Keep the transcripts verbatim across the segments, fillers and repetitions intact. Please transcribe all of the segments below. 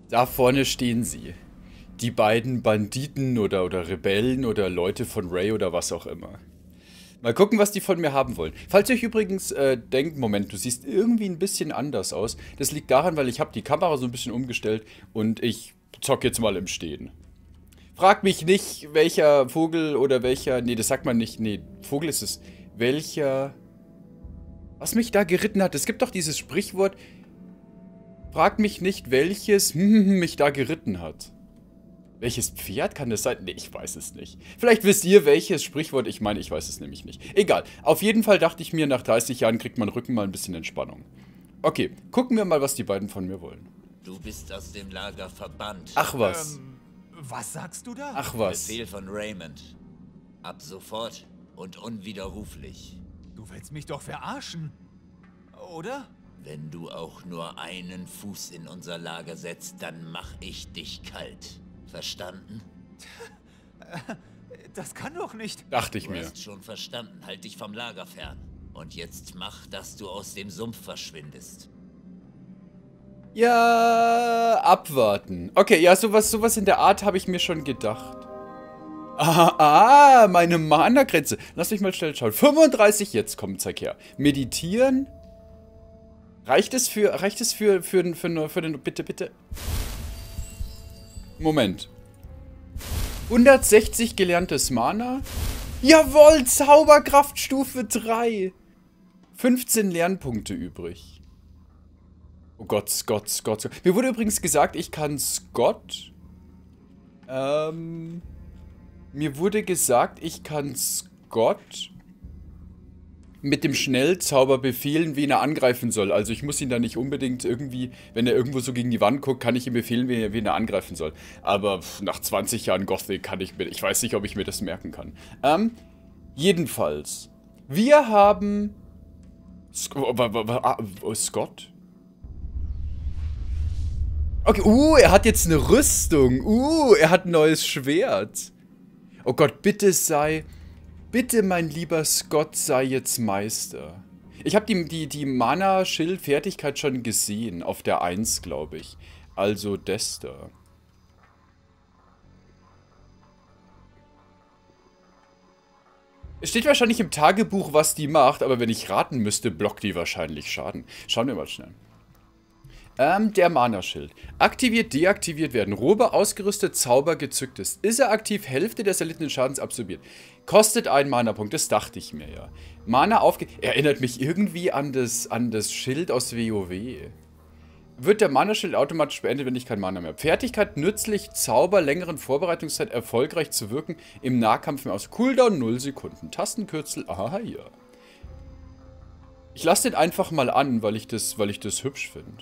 Da vorne stehen sie. Die beiden Banditen oder, oder Rebellen oder Leute von Ray oder was auch immer. Mal gucken, was die von mir haben wollen. Falls ihr euch übrigens äh, denkt, Moment, du siehst irgendwie ein bisschen anders aus. Das liegt daran, weil ich habe die Kamera so ein bisschen umgestellt und ich zock jetzt mal im Stehen. Frag mich nicht, welcher Vogel oder welcher... Nee, das sagt man nicht. Nee, Vogel ist es. Welcher... Was mich da geritten hat. Es gibt doch dieses Sprichwort... Frag mich nicht, welches mich da geritten hat. Welches Pferd kann das sein? Nee, ich weiß es nicht. Vielleicht wisst ihr, welches Sprichwort ich meine. Ich weiß es nämlich nicht. Egal. Auf jeden Fall dachte ich mir, nach dreißig Jahren kriegt mein Rücken mal ein bisschen Entspannung. Okay, gucken wir mal, was die beiden von mir wollen. Du bist aus dem Lager verbannt. Ach was. Ähm, was sagst du da? Ach was. Befehl von Raymond. Ab sofort und unwiderruflich. Du willst mich doch verarschen. Oder? Wenn du auch nur einen Fuß in unser Lager setzt, dann mach ich dich kalt. Verstanden? Das kann doch nicht. Dachte ich Du mir. hast schon verstanden. Halt dich vom Lager fern. Und jetzt mach, dass du aus dem Sumpf verschwindest. Ja, abwarten. Okay, ja, sowas, sowas in der Art habe ich mir schon gedacht. Ah, ah, meine Mana-Grenze. Lass mich mal schnell schauen. fünfunddreißig, jetzt kommt, zeig her. Meditieren. Reicht es für, reicht es für, für, für, für den, bitte, bitte. Moment. hundertsechzig gelerntes Mana. Jawohl, Zauberkraft Stufe drei. fünfzehn Lernpunkte übrig. Oh Gott, Scott, Scott, Scott. Mir wurde übrigens gesagt, ich kann Scott. Ähm. Mir wurde gesagt, ich kann Scott mit dem Schnellzauber befehlen, wen er angreifen soll. Also ich muss ihn da nicht unbedingt irgendwie, wenn er irgendwo so gegen die Wand guckt, kann ich ihm befehlen, wen er, wen er angreifen soll. Aber pff, nach zwanzig Jahren Gothic kann ich mir, ich weiß nicht, ob ich mir das merken kann. Ähm, jedenfalls. Wir haben... Sc oh, Scott? Okay, uh, er hat jetzt eine Rüstung. Uh, er hat ein neues Schwert. Oh Gott, bitte sei... Bitte, mein lieber Scott, sei jetzt Meister. Ich habe die, die, die Mana-Schild-Fertigkeit schon gesehen. Auf der eins, glaube ich. Also das da. Es steht wahrscheinlich im Tagebuch, was die macht, aber wenn ich raten müsste, blockt die wahrscheinlich Schaden. Schauen wir mal schnell. Ähm, der Mana-Schild. Aktiviert, deaktiviert werden. Robe ausgerüstet, Zauber gezückt ist. Ist er aktiv, Hälfte des erlittenen Schadens absorbiert. Kostet einen Mana-Punkt, das dachte ich mir ja. Mana aufge... Erinnert mich irgendwie an das, an das Schild aus WoW. Wird der Mana-Schild automatisch beendet, wenn ich kein Mana mehr habe. Fertigkeit nützlich, Zauber, längeren Vorbereitungszeit, erfolgreich zu wirken, im Nahkampf mehr aus. Cooldown null Sekunden. Tastenkürzel, aha, ja. Ich lasse den einfach mal an, weil ich das, weil ich das hübsch finde.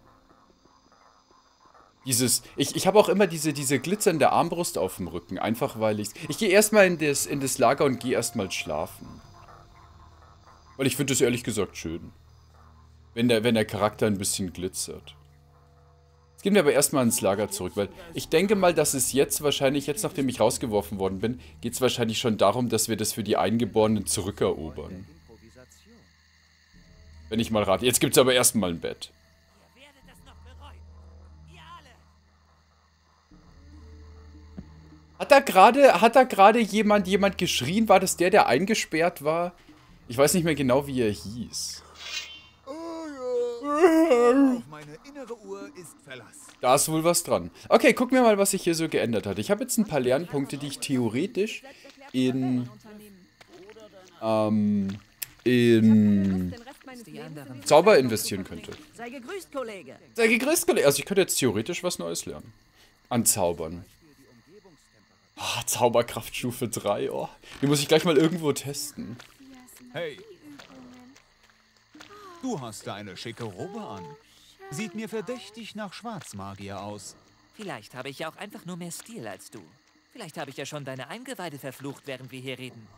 Dieses, ich, ich habe auch immer diese, diese glitzernde Armbrust auf dem Rücken, einfach weil ich... Ich gehe erstmal in das, in das Lager und gehe erstmal schlafen. Weil ich finde das ehrlich gesagt schön. Wenn der, wenn der Charakter ein bisschen glitzert. Jetzt gehen wir aber erstmal ins Lager zurück, weil ich denke mal, dass es jetzt wahrscheinlich, jetzt nachdem ich rausgeworfen worden bin, geht es wahrscheinlich schon darum, dass wir das für die Eingeborenen zurückerobern. Wenn ich mal rate. Jetzt gibt es aber erstmal ein Bett. Hat da gerade, hat da gerade jemand, jemand geschrien? War das der, der eingesperrt war? Ich weiß nicht mehr genau, wie er hieß. Meine innere Uhr ist Verlass. Da ist wohl was dran. Okay, gucken wir mal, was sich hier so geändert hat. Ich habe jetzt ein paar Lernpunkte, die ich theoretisch in... Ähm... in... Zauber investieren könnte. Sei gegrüßt, Kollege. Sei gegrüßt, Kollege. Also ich könnte jetzt theoretisch was Neues lernen. An Zaubern. Ah, Zauberkraft Stufe drei, oh. Die muss ich gleich mal irgendwo testen. Hey. Du hast da eine schicke Robe an. Sieht mir verdächtig nach Schwarzmagier aus. Vielleicht habe ich ja auch einfach nur mehr Stil als du. Vielleicht habe ich ja schon deine Eingeweide verflucht, während wir hier reden.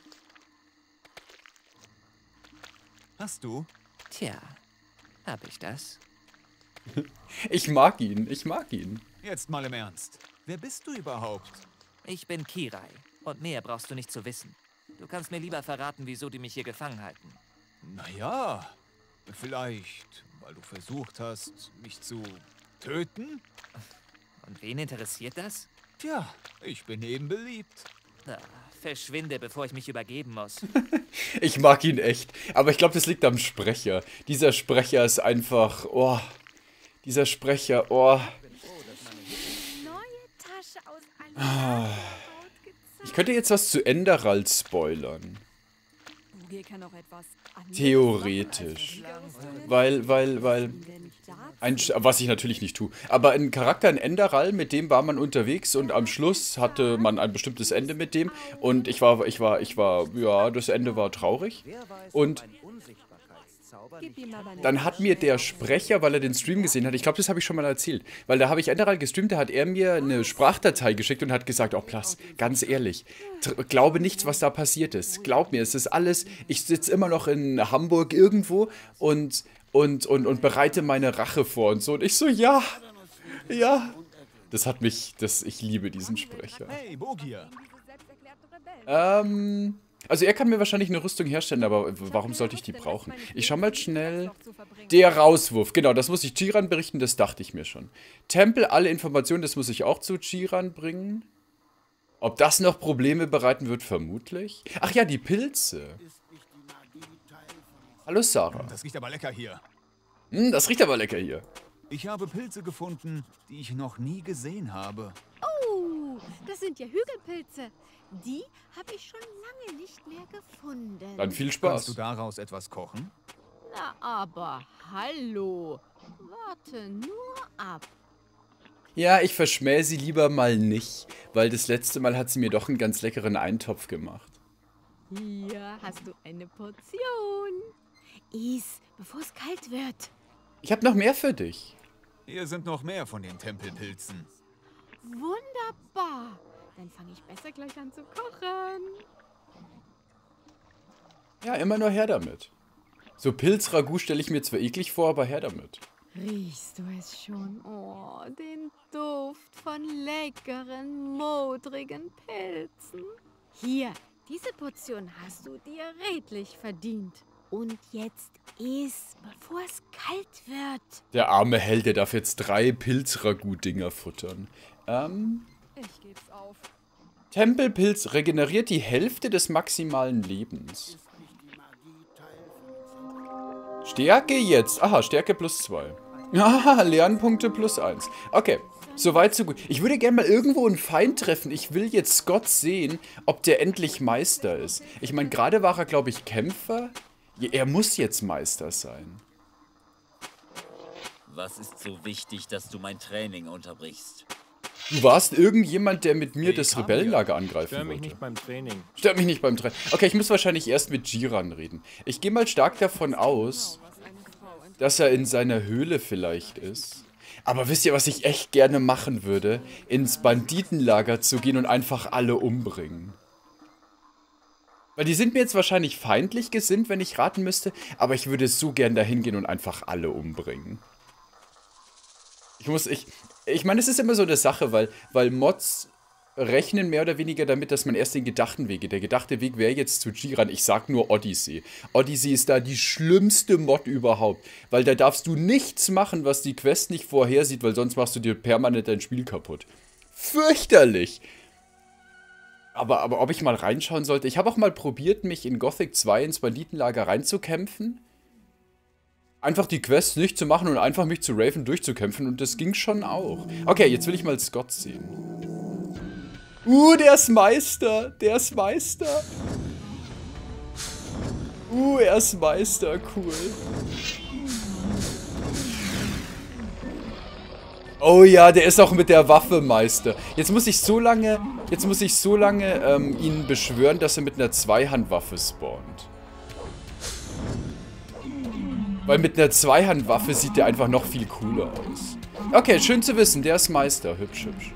Hast du? Tja, habe ich das? Ich mag ihn, ich mag ihn. Jetzt mal im Ernst. Wer bist du überhaupt? Ich bin Kirai. Und mehr brauchst du nicht zu wissen. Du kannst mir lieber verraten, wieso die mich hier gefangen halten. Naja, vielleicht, weil du versucht hast, mich zu Töten? Und wen interessiert das? Tja, ich bin eben beliebt. Na, verschwinde, bevor ich mich übergeben muss. Ich mag ihn echt. Aber ich glaube, das liegt am Sprecher. Dieser Sprecher ist einfach... Oh. Dieser Sprecher, oh. Ah. Ich könnte jetzt was zu Enderal spoilern. Theoretisch. Weil, weil, weil... Ein, was ich natürlich nicht tue. Aber ein Charakter in Enderal, mit dem war man unterwegs und am Schluss hatte man ein bestimmtes Ende mit dem. Und ich war, ich war, ich war, ja, das Ende war traurig. Und dann hat mir der Sprecher, weil er den Stream gesehen hat, ich glaube, das habe ich schon mal erzählt, weil da habe ich Enderal gestreamt, da hat er mir eine Sprachdatei geschickt und hat gesagt, oh Plas, ganz ehrlich, glaube nichts, was da passiert ist. Glaub mir, es ist alles, ich sitze immer noch in Hamburg irgendwo und... Und, und, und bereite meine Rache vor und so. Und ich so, ja, ja. Das hat mich, das, ich liebe diesen Sprecher. Hey, Bogier. Ähm, also er kann mir wahrscheinlich eine Rüstung herstellen, aber warum sollte ich die brauchen? Ich schau mal schnell. Der Rauswurf, genau, das muss ich Jiran berichten, das dachte ich mir schon. Tempel, alle Informationen, das muss ich auch zu Jiran bringen. Ob das noch Probleme bereiten wird, vermutlich. Ach ja, die Pilze. Hallo Sarah. Das riecht aber lecker hier. Hm, das riecht aber lecker hier. Ich habe Pilze gefunden, die ich noch nie gesehen habe. Oh, das sind ja Hügelpilze. Die habe ich schon lange nicht mehr gefunden. Dann viel Kannst Spaß. du daraus etwas kochen? Na aber, hallo. Warte nur ab. Ja, ich verschmähe sie lieber mal nicht, weil das letzte Mal hat sie mir doch einen ganz leckeren Eintopf gemacht. Hier hast du eine Portion. Iss, bevor es kalt wird. Ich habe noch mehr für dich. Hier sind noch mehr von den Tempelpilzen. Wunderbar. Dann fange ich besser gleich an zu kochen. Ja, immer nur her damit. So Pilzragout stelle ich mir zwar eklig vor, aber her damit. Riechst du es schon? Oh, den Duft von leckeren, modrigen Pilzen. Hier, diese Portion hast du dir redlich verdient. Und jetzt iss, bevor es kalt wird. Der arme Held, der darf jetzt drei Pilzragout-Dinger futtern. Ähm... Ich geb's auf. Tempelpilz regeneriert die Hälfte des maximalen Lebens. Stärke jetzt. Aha, Stärke plus zwei. Aha, Lernpunkte plus eins. Okay, soweit so gut. Ich würde gerne mal irgendwo einen Feind treffen. Ich will jetzt Scott sehen, ob der endlich Meister ist. Ich meine, gerade war er, glaube ich, Kämpfer. Ja, er muss jetzt Meister sein. Was ist so wichtig, dass du mein Training unterbrichst? Du warst irgendjemand, der mit mir Hey, das Kamia, Rebellenlager angreifen Stör mich wollte. nicht beim Training. Stört mich nicht beim Training. Okay, ich muss wahrscheinlich erst mit Jiran reden. Ich gehe mal stark davon aus, dass er in seiner Höhle vielleicht ist. Aber wisst ihr, was ich echt gerne machen würde? Ins Banditenlager zu gehen und einfach alle umbringen. Weil die sind mir jetzt wahrscheinlich feindlich gesinnt, wenn ich raten müsste. Aber ich würde so gern dahin gehen und einfach alle umbringen. Ich muss, ich... Ich meine, es ist immer so eine Sache, weil, weil Mods rechnen mehr oder weniger damit, dass man erst den gedachten Weg geht. Der gedachte Weg wäre jetzt zu Jiran. Ich sag nur Odyssey. Odyssey ist da die schlimmste Mod überhaupt. Weil da darfst du nichts machen, was die Quest nicht vorhersieht, weil sonst machst du dir permanent dein Spiel kaputt. Fürchterlich! Aber, aber ob ich mal reinschauen sollte? Ich habe auch mal probiert, mich in Gothic zwei ins Banditenlager reinzukämpfen. Einfach die Quests nicht zu machen und einfach mich zu Raven durchzukämpfen. Und das ging schon auch. Okay, jetzt will ich mal Scott sehen. Uh, der ist Meister. Der ist Meister. Uh, er ist Meister. Cool. Oh ja, der ist auch mit der Waffe Meister. Jetzt muss ich so lange, jetzt muss ich so lange ähm, ihn beschwören, dass er mit einer Zweihandwaffe spawnt. Weil mit einer Zweihandwaffe sieht der einfach noch viel cooler aus. Okay, schön zu wissen, der ist Meister. Hübsch, hübsch.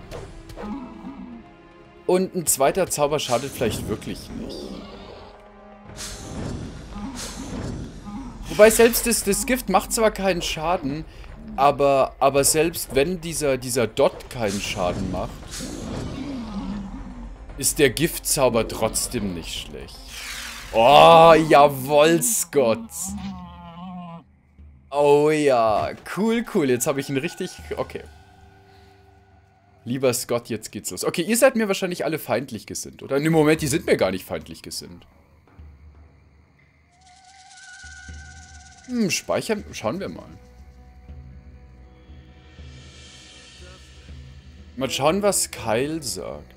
Und ein zweiter Zauber schadet vielleicht wirklich nicht. Wobei selbst das, das Gift macht zwar keinen Schaden, aber, aber selbst wenn dieser, dieser Dot keinen Schaden macht, ist der Giftzauber trotzdem nicht schlecht. Oh, jawohl, Scott. Oh ja, cool, cool. Jetzt habe ich ihn richtig... Okay. Lieber Scott, jetzt geht's los. Okay, ihr seid mir wahrscheinlich alle feindlich gesinnt, oder? Im Moment, die sind mir gar nicht feindlich gesinnt. Hm, speichern. Schauen wir mal. Mal schauen, was Kyle sagt.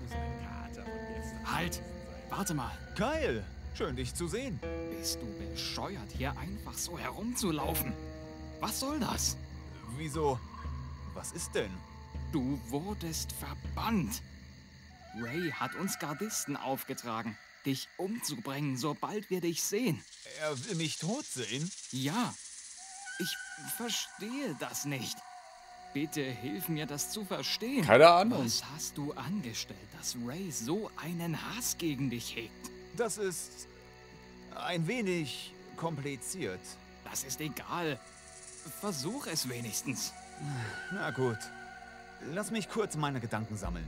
Halt! Warte mal. Kyle, schön dich zu sehen. Bist du bescheuert, hier einfach so herumzulaufen? Was soll das? Wieso? Was ist denn? Du wurdest verbannt. Ray hat uns Gardisten aufgetragen, dich umzubringen, sobald wir dich sehen. Er will mich tot sehen? Ja, ich verstehe das nicht. Bitte hilf mir, das zu verstehen. Keine Ahnung. Was hast du angestellt, dass Ray so einen Hass gegen dich hegt? Das ist ein wenig kompliziert. Das ist egal. Versuch es wenigstens. Na gut. Lass mich kurz meine Gedanken sammeln.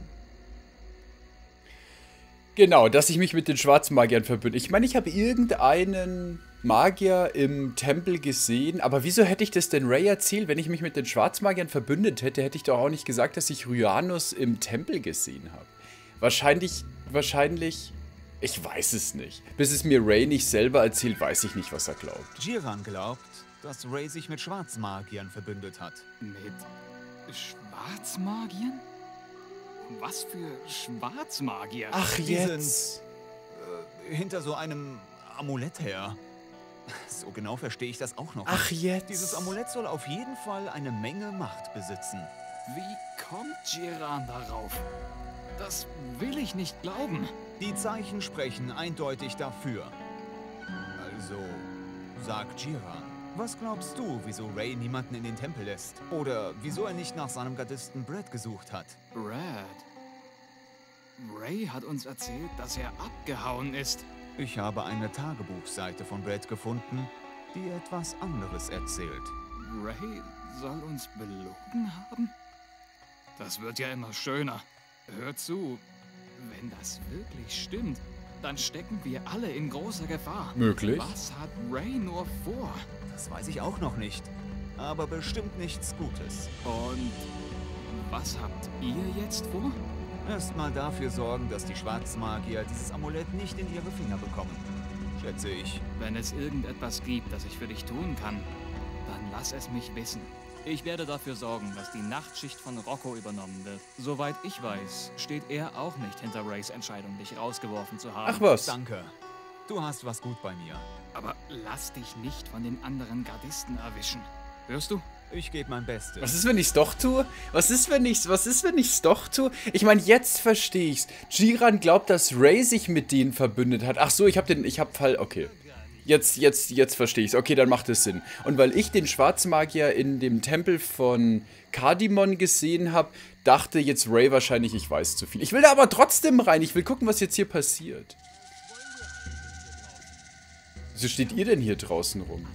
Genau, dass ich mich mit den Schwarzmagiern verbünde. Ich meine, ich habe irgendeinen Magier im Tempel gesehen, aber wieso hätte ich das denn Ray erzählt? Wenn ich mich mit den Schwarzmagiern verbündet hätte, hätte ich doch auch nicht gesagt, dass ich Ryanus im Tempel gesehen habe. Wahrscheinlich, wahrscheinlich, ich weiß es nicht. Bis es mir Ray nicht selber erzählt, weiß ich nicht, was er glaubt. Jiran glaubt, dass Ray sich mit Schwarzmagiern verbündet hat. Mit Schwarzmagiern? Was für Schwarzmagier? Ach, Die jetzt. sind äh, hinter so einem Amulett her. So genau verstehe ich das auch noch. Ach, nicht. jetzt. Dieses Amulett soll auf jeden Fall eine Menge Macht besitzen. Wie kommt Jiran darauf? Das will ich nicht glauben. Die Zeichen sprechen eindeutig dafür. Also, sagt Jiran. Was glaubst du, wieso Ray niemanden in den Tempel lässt? Oder wieso er nicht nach seinem Gardisten Brad gesucht hat? Brad? Ray hat uns erzählt, dass er abgehauen ist. Ich habe eine Tagebuchseite von Brad gefunden, die etwas anderes erzählt. Ray soll uns belogen haben? Das wird ja immer schöner. Hör zu, wenn das wirklich stimmt, dann stecken wir alle in großer Gefahr. Möglich. Was hat Ray nur vor? Das weiß ich auch noch nicht. Aber bestimmt nichts Gutes. Und was habt ihr jetzt vor? Erstmal dafür sorgen, dass die Schwarzmagier dieses Amulett nicht in ihre Finger bekommen. Schätze ich. Wenn es irgendetwas gibt, das ich für dich tun kann, dann lass es mich wissen. Ich werde dafür sorgen, dass die Nachtschicht von Rocco übernommen wird. Soweit ich weiß, steht er auch nicht hinter Rays Entscheidung, dich rausgeworfen zu haben. Ach was. Danke. Du hast was gut bei mir. Aber lass dich nicht von den anderen Gardisten erwischen. Hörst du? Ich gebe mein Bestes. Was ist, wenn ich's doch tue? Was ist, wenn ich's, was ist, wenn ich's doch tue? Ich meine, jetzt verstehe ich's. Jiran glaubt, dass Ray sich mit denen verbündet hat. Ach so, ich hab den, ich hab Fall, okay. Jetzt, jetzt, jetzt verstehe ich's. Okay, dann macht es Sinn. Und weil ich den Schwarzmagier in dem Tempel von Kardimon gesehen habe, dachte jetzt Ray wahrscheinlich, ich weiß zu viel. Ich will da aber trotzdem rein. Ich will gucken, was jetzt hier passiert. Wieso steht ihr denn hier draußen rum?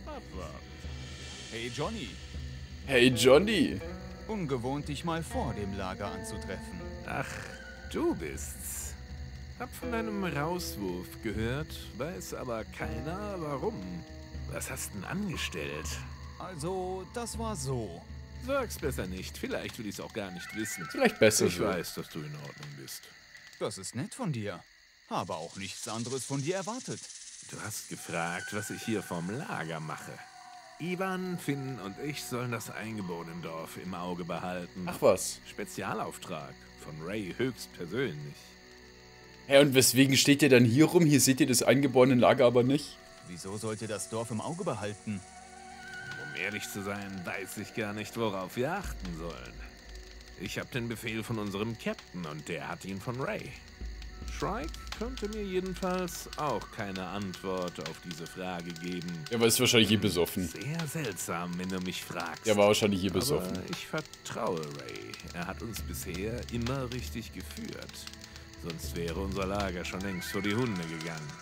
Hey Johnny. Hey Johnny. Ungewohnt, dich mal vor dem Lager anzutreffen. Ach, du bist's. Hab von deinem Rauswurf gehört, weiß aber keiner warum. Was hast denn angestellt? Also, das war so. Sag's besser nicht, vielleicht will ich's auch gar nicht wissen. Vielleicht besser Ich so. weiß, dass du in Ordnung bist. Das ist nett von dir. Habe auch nichts anderes von dir erwartet. Du hast gefragt, was ich hier vom Lager mache. Ivan, Finn und ich sollen das Eingeborene im Dorf im Auge behalten. Ach was. Spezialauftrag von Ray höchstpersönlich. Hä, und weswegen steht ihr dann hier rum? Hier seht ihr das eingeborene Lager aber nicht. Wieso sollt ihr das Dorf im Auge behalten? Um ehrlich zu sein, weiß ich gar nicht, worauf wir achten sollen. Ich habe den Befehl von unserem Captain und der hat ihn von Ray. Shrike konnte mir jedenfalls auch keine Antwort auf diese Frage geben. Er war wahrscheinlich eh besoffen. Sehr seltsam, wenn du mich fragst. Er war wahrscheinlich eh besoffen. Aber ich vertraue Ray. Er hat uns bisher immer richtig geführt. Sonst wäre unser Lager schon längst vor die Hunde gegangen.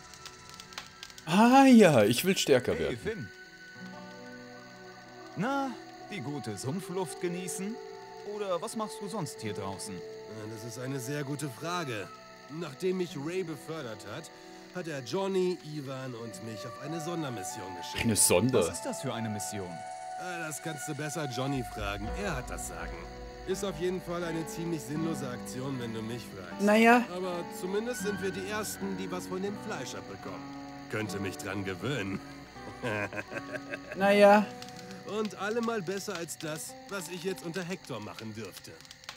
Ah ja, ich will stärker Hey, werden. Finn. Na, die gute Sumpfluft genießen? Oder was machst du sonst hier draußen? Das ist eine sehr gute Frage. Nachdem mich Ray befördert hat, hat er Johnny, Ivan und mich auf eine Sondermission geschickt. Eine Sonder. Was ist das für eine Mission? Äh, Das kannst du besser Johnny fragen. Er hat das Sagen. Ist auf jeden Fall eine ziemlich sinnlose Aktion, wenn du mich fragst. Naja. Aber zumindest sind wir die Ersten, die was von dem Fleisch abbekommen. Könnte mich dran gewöhnen. Naja. Und allemal besser als das, was ich jetzt unter Hector machen dürfte.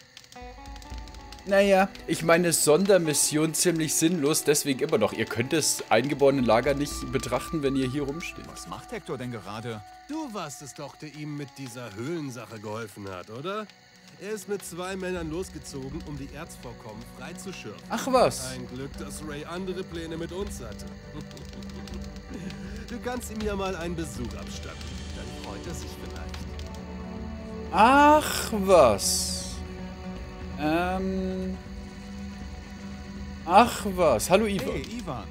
Naja, ich meine Sondermission ziemlich sinnlos, deswegen immer noch. Ihr könnt das eingeborene Lager nicht betrachten, wenn ihr hier rumsteht. Was macht Hector denn gerade? Du warst es doch, der ihm mit dieser Höhlensache geholfen hat, oder? Er ist mit zwei Männern losgezogen, um die Erzvorkommen freizuschürfen. Ach was. Ein Glück, dass Ray andere Pläne mit uns hatte. Du kannst ihm ja mal einen Besuch abstatten. Dann freut er sich vielleicht. Ach was. Ähm. Ach was. Hallo Ivan. Hey, Ivan.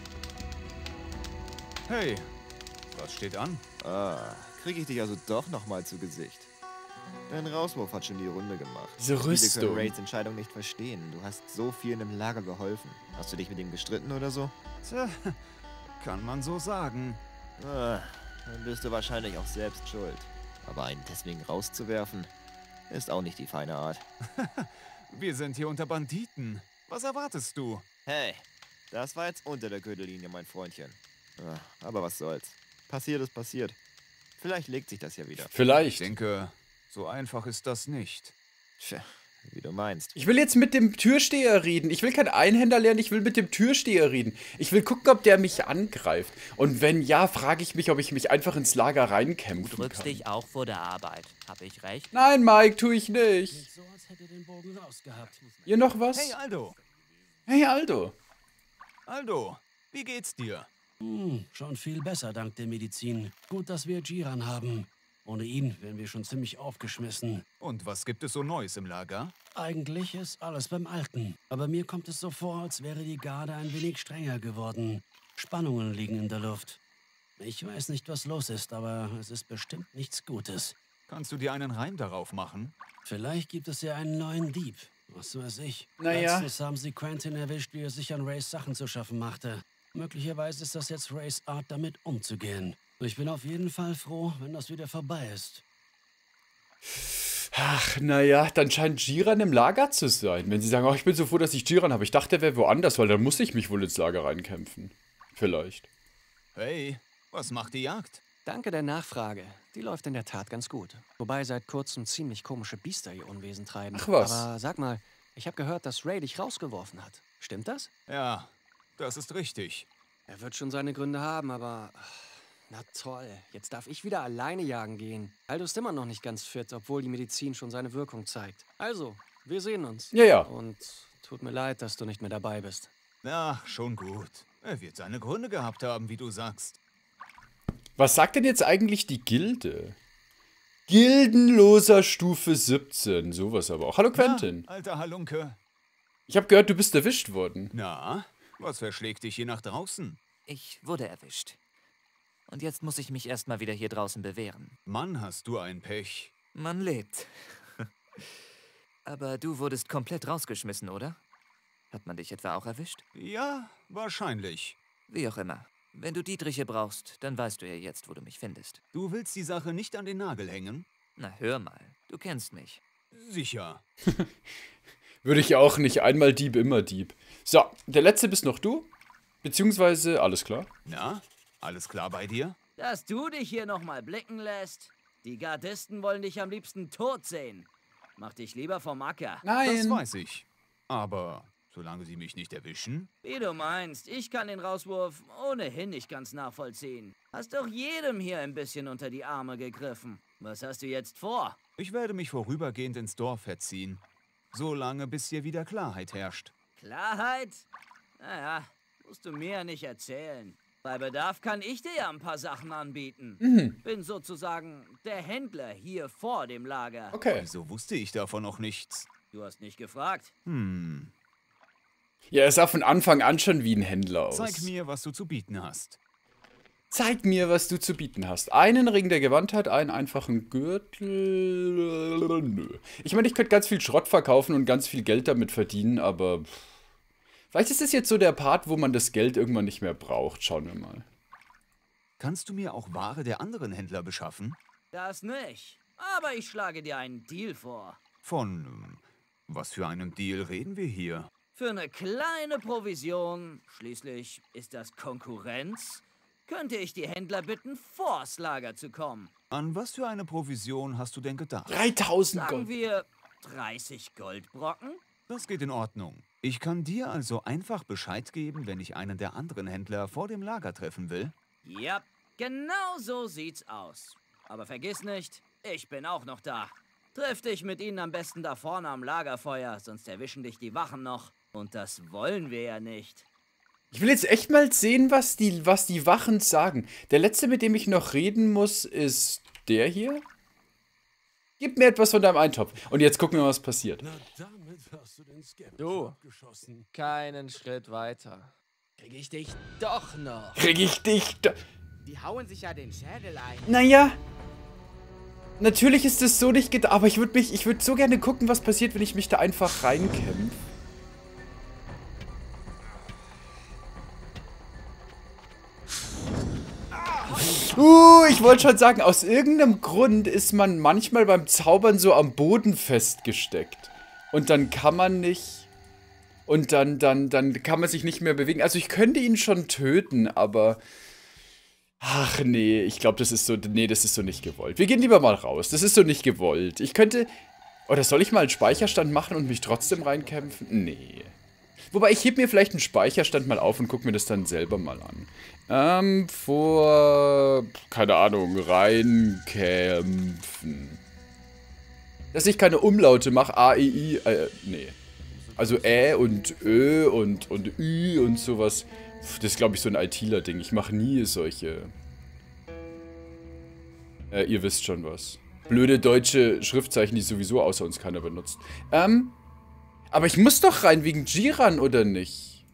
Hey, was steht an? Ah, kriege ich dich also doch nochmal zu Gesicht. Dein Rauswurf hat schon die Runde gemacht. Diese Viele Rüstung. können Raids Entscheidung nicht verstehen. Du hast so vielen im Lager geholfen. Hast du dich mit ihm gestritten oder so? Tja, kann man so sagen. Ah, dann bist du wahrscheinlich auch selbst schuld. Aber einen deswegen rauszuwerfen, ist auch nicht die feine Art. Wir sind hier unter Banditen. Was erwartest du? Hey, das war jetzt unter der Gürtellinie, mein Freundchen. Ah, aber was soll's. Passiert ist passiert. Vielleicht legt sich das ja wieder. Ich Vielleicht. denke, so einfach ist das nicht. Tja, wie du meinst. Ich will jetzt mit dem Türsteher reden. Ich will kein Einhänder lernen, ich will mit dem Türsteher reden. Ich will gucken, ob der mich angreift. Und wenn ja, frage ich mich, ob ich mich einfach ins Lager reinkämpfen Du drückst kann. dich auch vor der Arbeit. Hab ich recht? Nein, Mike, tue ich nicht. So, als hätte den Bogen rausgehabt. Ihr noch was? Hey, Aldo. Hey, Aldo. Aldo, wie geht's dir? Hm, schon viel besser dank der Medizin. Gut, dass wir Jiran haben. Ohne ihn wären wir schon ziemlich aufgeschmissen. Und was gibt es so Neues im Lager? Eigentlich ist alles beim Alten. Aber mir kommt es so vor, als wäre die Garde ein wenig strenger geworden. Spannungen liegen in der Luft. Ich weiß nicht, was los ist, aber es ist bestimmt nichts Gutes. Kannst du dir einen Reim darauf machen? Vielleicht gibt es ja einen neuen Dieb. Was weiß ich. Naja. Letztens haben sie Quentin erwischt, wie er sich an Rays Sachen zu schaffen machte. Möglicherweise ist das jetzt Rays Art, damit umzugehen. Ich bin auf jeden Fall froh, wenn das wieder vorbei ist. Ach, naja, dann scheint Jiran im Lager zu sein. Wenn sie sagen, oh, ich bin so froh, dass ich Jiran habe. Ich dachte, er wäre woanders, weil dann muss ich mich wohl ins Lager reinkämpfen. Vielleicht. Hey, was macht die Jagd? Danke der Nachfrage. Die läuft in der Tat ganz gut. Wobei seit kurzem ziemlich komische Biester ihr Unwesen treiben. Ach was. Aber sag mal, ich habe gehört, dass Ray dich rausgeworfen hat. Stimmt das? Ja, das ist richtig. Er wird schon seine Gründe haben, aber... Na toll, jetzt darf ich wieder alleine jagen gehen. Aldo ist immer noch nicht ganz fit, obwohl die Medizin schon seine Wirkung zeigt. Also, wir sehen uns. Ja, ja. Und tut mir leid, dass du nicht mehr dabei bist. Na, schon gut. Er wird seine Gründe gehabt haben, wie du sagst. Was sagt denn jetzt eigentlich die Gilde? Gildenloser Stufe siebzehn. Sowas aber auch. Hallo Quentin. Na, alter Halunke. Ich habe gehört, du bist erwischt worden. Na, was verschlägt dich hier nach draußen? Ich wurde erwischt. Und jetzt muss ich mich erstmal wieder hier draußen bewähren. Mann, hast du ein Pech. Man lebt. Aber du wurdest komplett rausgeschmissen, oder? Hat man dich etwa auch erwischt? Ja, wahrscheinlich. Wie auch immer. Wenn du Dietriche brauchst, dann weißt du ja jetzt, wo du mich findest. Du willst die Sache nicht an den Nagel hängen? Na, hör mal. Du kennst mich. Sicher. Würde ich auch nicht. Einmal Dieb, immer Dieb. So, der letzte bist noch du. Beziehungsweise, alles klar. Na, alles klar bei dir? Dass du dich hier nochmal blicken lässt. Die Gardisten wollen dich am liebsten tot sehen. Mach dich lieber vom Acker. Nein. Das weiß ich. Aber solange sie mich nicht erwischen? Wie du meinst, ich kann den Rauswurf ohnehin nicht ganz nachvollziehen. Hast doch jedem hier ein bisschen unter die Arme gegriffen. Was hast du jetzt vor? Ich werde mich vorübergehend ins Dorf verziehen. Solange bis hier wieder Klarheit herrscht. Klarheit? Naja, musst du mir ja nicht erzählen. Bei Bedarf kann ich dir ja ein paar Sachen anbieten. Mhm. Bin sozusagen der Händler hier vor dem Lager. Okay. Wieso wusste ich davon noch nichts? Du hast nicht gefragt. Hm. Ja, er sah von Anfang an schon wie ein Händler aus. Zeig mir, was du zu bieten hast. Zeig mir, was du zu bieten hast. Einen Ring der Gewandtheit, einen einfachen Gürtel. Nö. Ich meine, ich könnte ganz viel Schrott verkaufen und ganz viel Geld damit verdienen, aber Vielleicht ist es jetzt so der Part, wo man das Geld irgendwann nicht mehr braucht. Schauen wir mal. Kannst du mir auch Ware der anderen Händler beschaffen? Das nicht. Aber ich schlage dir einen Deal vor. Von ähm, was für einem Deal reden wir hier? Für eine kleine Provision, schließlich ist das Konkurrenz, könnte ich die Händler bitten, vors Lager zu kommen. An was für eine Provision hast du denn gedacht? dreitausend Sagen Gold. wir dreißig Goldbrocken? Das geht in Ordnung. Ich kann dir also einfach Bescheid geben, wenn ich einen der anderen Händler vor dem Lager treffen will? Ja, genau so sieht's aus. Aber vergiss nicht, ich bin auch noch da. Triff dich mit ihnen am besten da vorne am Lagerfeuer, sonst erwischen dich die Wachen noch. Und das wollen wir ja nicht. Ich will jetzt echt mal sehen, was die, was die Wachen sagen. Der letzte, mit dem ich noch reden muss, ist der hier. Gib mir etwas von deinem Eintopf. Und jetzt gucken wir, was passiert. Na, damit hast du den Skeptisch Du, abgeschossen. keinen Schritt weiter. Krieg ich dich doch noch. Krieg ich dich da... Die hauen sich ja den Schädel ein. Naja. Natürlich ist es so nicht gedacht, aber ich würde mich, ich würde so gerne gucken, was passiert, wenn ich mich da einfach reinkämpfe. Uh, ich wollte schon sagen, aus irgendeinem Grund ist man manchmal beim Zaubern so am Boden festgesteckt. Und dann kann man nicht... Und dann, dann, dann kann man sich nicht mehr bewegen. Also ich könnte ihn schon töten, aber... Ach nee, ich glaube, das ist so... Nee, das ist so nicht gewollt. Wir gehen lieber mal raus. Das ist so nicht gewollt. Ich könnte... Oder soll ich mal einen Speicherstand machen und mich trotzdem reinkämpfen? Nee. Wobei, ich heb mir vielleicht einen Speicherstand mal auf und gucke mir das dann selber mal an. Ähm, vor... Keine Ahnung, reinkämpfen. Dass ich keine Umlaute mache. A, E, I, äh, nee. Also Ä und Ö und, und Ü und sowas. Das ist, glaube ich, so ein ITler-Ding. Ich mache nie solche... Äh, ihr wisst schon was. Blöde deutsche Schriftzeichen, die sowieso außer uns keiner benutzt. Ähm... Aber ich muss doch rein wegen Jiran, oder nicht?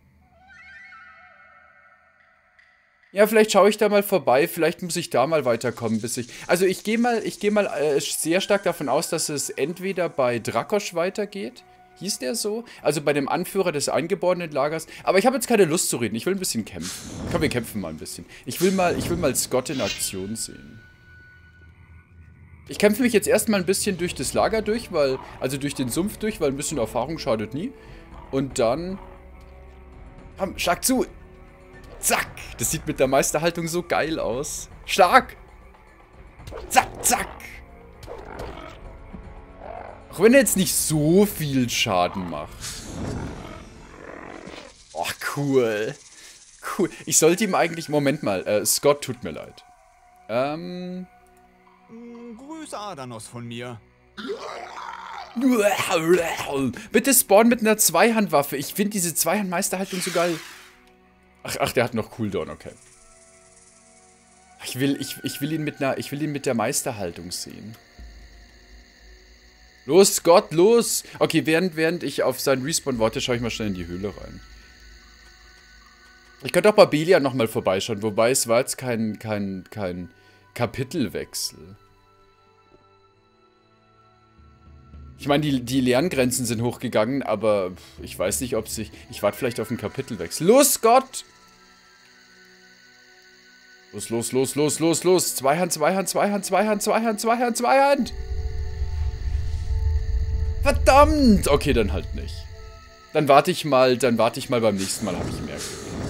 Ja, vielleicht schaue ich da mal vorbei. Vielleicht muss ich da mal weiterkommen, bis ich... Also ich gehe mal, ich gehe mal äh, sehr stark davon aus, dass es entweder bei Dracosch weitergeht. Hieß der so? Also bei dem Anführer des eingeborenen Lagers. Aber ich habe jetzt keine Lust zu reden. Ich will ein bisschen kämpfen. Komm, wir kämpfen mal ein bisschen. Ich will mal, ich will mal Scott in Aktion sehen. Ich kämpfe mich jetzt erstmal ein bisschen durch das Lager durch, weil, also durch den Sumpf durch, weil ein bisschen Erfahrung schadet nie. Und dann... Komm, schlag zu! Zack! Das sieht mit der Meisterhaltung so geil aus. Schlag! Zack, zack! Auch wenn er jetzt nicht so viel Schaden macht. Oh, cool. Cool. Ich sollte ihm eigentlich... Moment mal, äh, Scott, tut mir leid. Ähm... Grüß Adanos von mir. Bitte spawn mit einer Zweihandwaffe. Ich finde diese Zweihandmeisterhaltung so geil. Ach, ach, der hat noch Cooldown, okay. Ich will, ich, ich will ihn mit einer, ich will ihn mit der Meisterhaltung sehen. Los, Scott, los! Okay, während, während ich auf seinen Respawn warte, schaue ich mal schnell in die Höhle rein. Ich könnte auch bei Belia nochmal vorbeischauen, wobei es war jetzt kein, kein, kein Kapitelwechsel. Ich meine, die, die Lerngrenzen sind hochgegangen, aber ich weiß nicht, ob sich... Ich warte vielleicht auf einen Kapitelwechsel. Los, Scott! Los, los, los, los, los, los. Zweihand, Zweihand, Zweihand, Zweihand, Zweihand, Zweihand, Zweihand. Verdammt! Okay, dann halt nicht. Dann warte ich mal, dann warte ich mal beim nächsten Mal, habe ich mehr.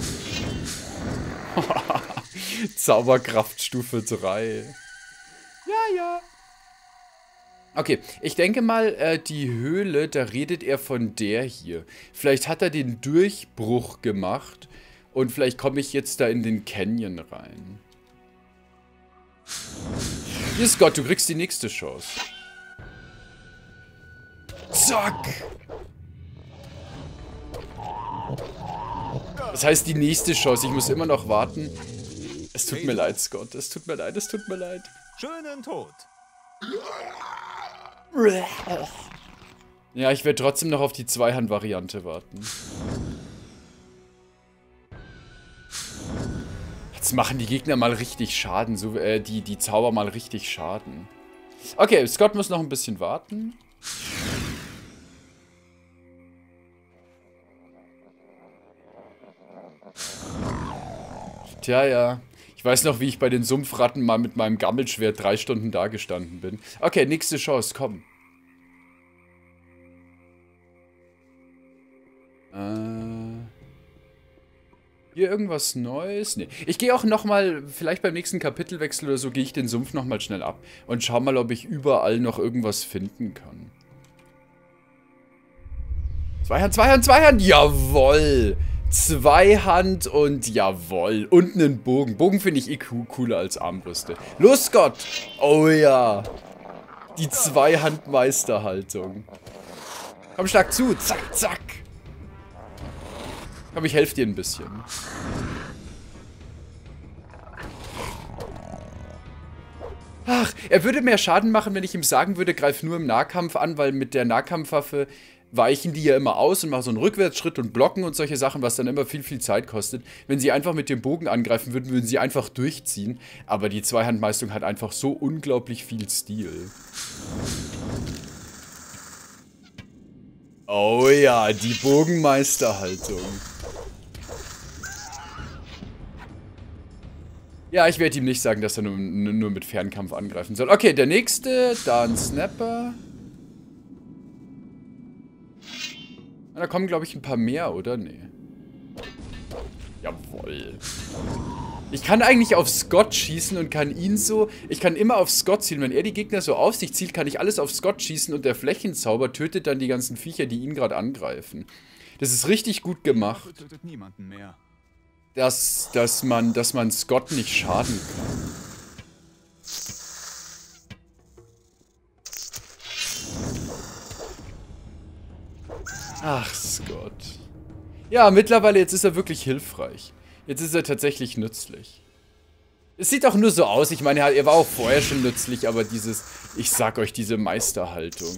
Zauberkraft Stufe drei. Ja, ja. Okay, ich denke mal, äh, die Höhle, da redet er von der hier. Vielleicht hat er den Durchbruch gemacht und vielleicht komme ich jetzt da in den Canyon rein. Hier, Scott, du kriegst die nächste Chance. Zack! Das heißt, die nächste Chance. Ich muss immer noch warten. Es tut mir leid, Scott. Es tut mir leid, es tut mir leid. Schönen Tod. Ja, ich werde trotzdem noch auf die Zweihand-Variante warten. Jetzt machen die Gegner mal richtig Schaden. So, äh, die, die Zauber mal richtig Schaden. Okay, Scott muss noch ein bisschen warten. ja, ja. Ich weiß noch, wie ich bei den Sumpfratten mal mit meinem Gammelschwert drei Stunden da gestanden bin. Okay, nächste Chance, komm. Äh... Hier irgendwas Neues? Nee. Ich gehe auch nochmal, vielleicht beim nächsten Kapitelwechsel oder so, gehe ich den Sumpf nochmal schnell ab. Und schau mal, ob ich überall noch irgendwas finden kann. Zweihand, Zweihand, Zweihand! Jawoll! Zweihand und jawoll. Und einen Bogen. Bogen finde ich eh cooler als Armbrüste. Los, Scott! Oh ja. Die Zweihand-Meisterhaltung. Komm, schlag zu. Zack, zack. Komm, ich helfe dir ein bisschen. Ach, er würde mehr Schaden machen, wenn ich ihm sagen würde, greif nur im Nahkampf an, weil mit der Nahkampfwaffe weichen die ja immer aus und machen so einen Rückwärtsschritt und blocken und solche Sachen, was dann immer viel, viel Zeit kostet. Wenn sie einfach mit dem Bogen angreifen würden, würden sie einfach durchziehen. Aber die Zweihandmeistung hat einfach so unglaublich viel Stil. Oh ja, die Bogenmeisterhaltung. Ja, ich werde ihm nicht sagen, dass er nur, nur mit Fernkampf angreifen soll. Okay, der nächste, da ein Snapper. Da kommen, glaube ich, ein paar mehr, oder? Nee. Jawohl. Ich kann eigentlich auf Scott schießen und kann ihn so... Ich kann immer auf Scott zielen. Wenn er die Gegner so auf sich zielt, kann ich alles auf Scott schießen und der Flächenzauber tötet dann die ganzen Viecher, die ihn gerade angreifen. Das ist richtig gut gemacht. Tötet niemanden mehr. Dass, dass, man, dass man Scott nicht schaden kann. Ach, Scott. Ja, mittlerweile, jetzt ist er wirklich hilfreich. Jetzt ist er tatsächlich nützlich. Es sieht auch nur so aus. Ich meine, er war auch vorher schon nützlich, aber dieses, ich sag euch, diese Meisterhaltung.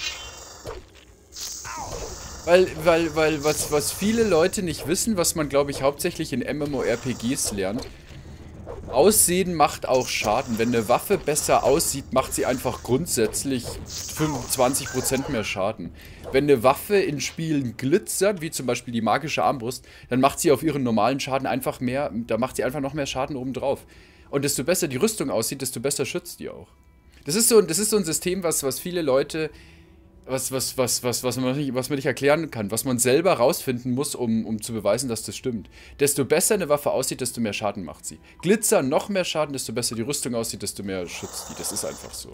Weil, weil, weil, was, was viele Leute nicht wissen, was man, glaube ich, hauptsächlich in MMORPGs lernt, Aussehen macht auch Schaden. Wenn eine Waffe besser aussieht, macht sie einfach grundsätzlich fünfundzwanzig Prozent mehr Schaden. Wenn eine Waffe in Spielen glitzert, wie zum Beispiel die magische Armbrust, dann macht sie auf ihren normalen Schaden einfach mehr, da macht sie einfach noch mehr Schaden obendrauf. Und desto besser die Rüstung aussieht, desto besser schützt die auch. Das ist so, das ist so ein System, was, was viele Leute... Was, was, was, was, was, man nicht, was man nicht erklären kann, was man selber rausfinden muss, um, um zu beweisen, dass das stimmt. Desto besser eine Waffe aussieht, desto mehr Schaden macht sie. Glitzer, noch mehr Schaden, desto besser die Rüstung aussieht, desto mehr schützt die. Das ist einfach so.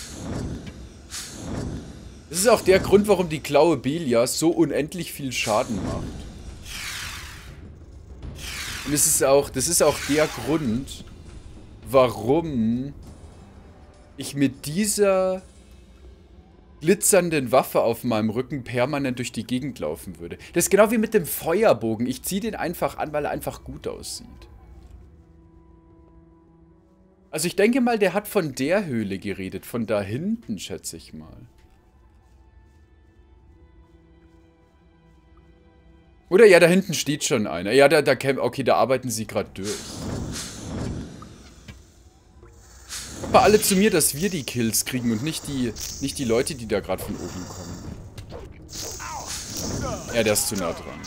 Das ist auch der Grund, warum die Klaue Belias so unendlich viel Schaden macht. Und es ist auch, das ist auch der Grund, warum ich mit dieser glitzernden Waffe auf meinem Rücken permanent durch die Gegend laufen würde. Das ist genau wie mit dem Feuerbogen. Ich ziehe den einfach an, weil er einfach gut aussieht. Also ich denke mal, der hat von der Höhle geredet. Von da hinten, schätze ich mal. Oder ja, da hinten steht schon einer. Ja, da, da, okay, da arbeiten sie gerade durch. Kommt mal alle zu mir, dass wir die Kills kriegen und nicht die, nicht die Leute, die da gerade von oben kommen. Ja, der ist zu nah dran.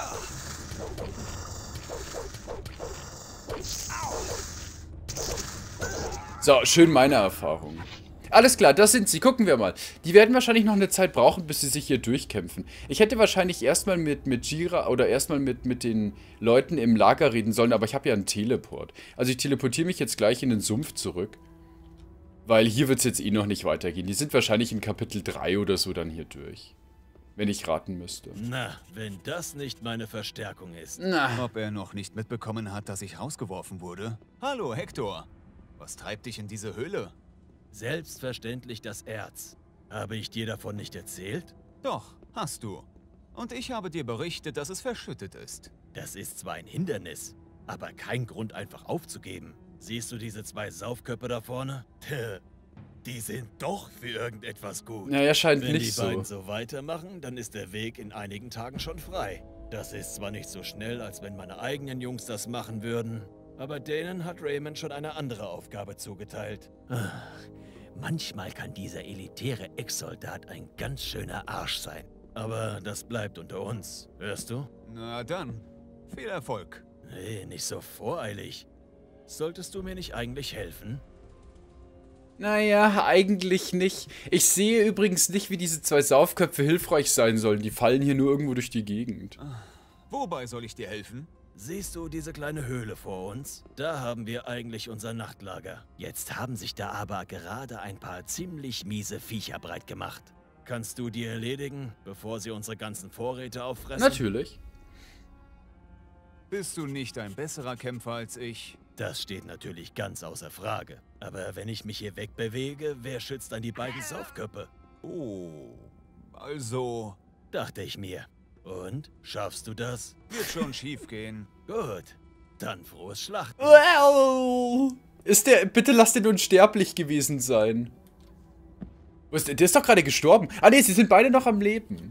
So, schön meine Erfahrung. Alles klar, das sind sie. Gucken wir mal. Die werden wahrscheinlich noch eine Zeit brauchen, bis sie sich hier durchkämpfen. Ich hätte wahrscheinlich erstmal mit, mit Jira oder erstmal mit, mit den Leuten im Lager reden sollen, aber ich habe ja einen Teleport. Also ich teleportiere mich jetzt gleich in den Sumpf zurück. Weil hier wird es jetzt eh noch nicht weitergehen. Die sind wahrscheinlich in Kapitel drei oder so dann hier durch. Wenn ich raten müsste. Na, wenn das nicht meine Verstärkung ist. Na. Ob er noch nicht mitbekommen hat, dass ich rausgeworfen wurde? Hallo, Hector. Was treibt dich in diese Höhle? Selbstverständlich das Erz. Habe ich dir davon nicht erzählt? Doch, hast du. Und ich habe dir berichtet, dass es verschüttet ist. Das ist zwar ein Hindernis, aber kein Grund einfach aufzugeben. Siehst du diese zwei Saufköpfe da vorne? Die sind doch für irgendetwas gut. Ja, er scheint Wenn nicht die so. beiden so weitermachen, dann ist der Weg in einigen Tagen schon frei. Das ist zwar nicht so schnell, als wenn meine eigenen Jungs das machen würden, aber denen hat Raymond schon eine andere Aufgabe zugeteilt. Ach, manchmal kann dieser elitäre Ex-Soldat ein ganz schöner Arsch sein. Aber das bleibt unter uns, hörst du? Na dann, viel Erfolg. Hey, nicht so voreilig. Solltest du mir nicht eigentlich helfen? Naja, eigentlich nicht. Ich sehe übrigens nicht, wie diese zwei Saufköpfe hilfreich sein sollen. Die fallen hier nur irgendwo durch die Gegend. Wobei soll ich dir helfen? Siehst du diese kleine Höhle vor uns? Da haben wir eigentlich unser Nachtlager. Jetzt haben sich da aber gerade ein paar ziemlich miese Viecher breit gemacht. Kannst du die erledigen, bevor sie unsere ganzen Vorräte auffressen? Natürlich. Bist du nicht ein besserer Kämpfer als ich? Das steht natürlich ganz außer Frage. Aber wenn ich mich hier wegbewege, wer schützt dann die beiden Saufköpfe? Oh, also... Dachte ich mir. Und? Schaffst du das? Wird schon schief gehen. Gut. Dann frohes Schlachten. Wow. Ist der... Bitte lass den unsterblich gewesen sein. Was, der ist doch gerade gestorben. Ah ne, sie sind beide noch am Leben.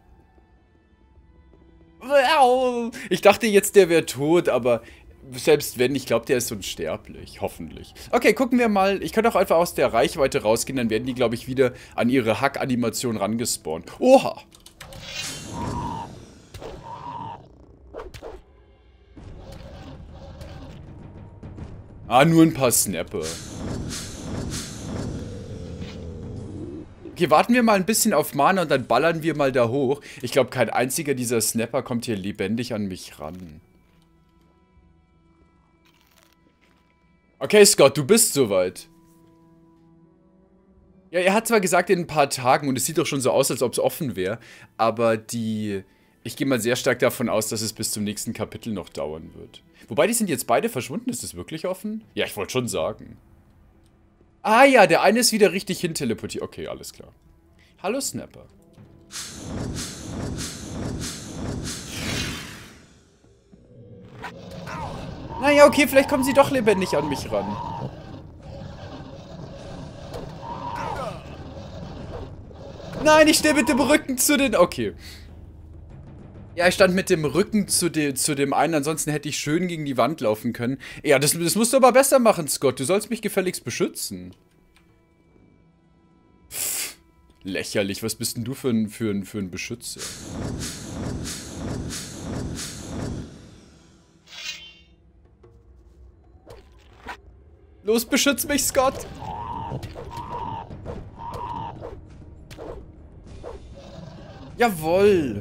Wow. Ich dachte jetzt, der wäre tot, aber... Selbst wenn, ich glaube, der ist unsterblich. Hoffentlich. Okay, gucken wir mal. Ich kann auch einfach aus der Reichweite rausgehen. Dann werden die, glaube ich, wieder an ihre Hack-Animation rangespawnt. Oha! Ah, nur ein paar Snapper. Okay, warten wir mal ein bisschen auf Mana und dann ballern wir mal da hoch. Ich glaube, kein einziger dieser Snapper kommt hier lebendig an mich ran. Okay, Scott, du bist soweit. Ja, er hat zwar gesagt in ein paar Tagen und es sieht doch schon so aus, als ob es offen wäre, aber die... Ich gehe mal sehr stark davon aus, dass es bis zum nächsten Kapitel noch dauern wird. Wobei, die sind jetzt beide verschwunden. Ist das wirklich offen? Ja, ich wollte schon sagen. Ah ja, der eine ist wieder richtig hin teleportiert. Okay, alles klar. Hallo, Snapper. Naja, okay, vielleicht kommen sie doch lebendig an mich ran. Nein, ich stehe mit dem Rücken zu den... Okay. Ja, ich stand mit dem Rücken zu, de, zu dem einen, ansonsten hätte ich schön gegen die Wand laufen können. Ja, das, das musst du aber besser machen, Scott. Du sollst mich gefälligst beschützen. Pff, lächerlich, was bist denn du für ein, für ein, für ein Beschützer? Los, beschütz mich, Scott! Jawohl!